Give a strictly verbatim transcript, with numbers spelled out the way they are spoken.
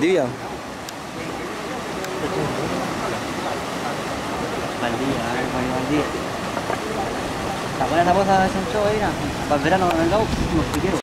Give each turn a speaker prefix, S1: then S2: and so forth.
S1: Divya.
S2: Valdía, a ver, Valdía. ¿Te acuerdas la voz de Sancho ahí? Para el verano, en el lado, unos piqueros.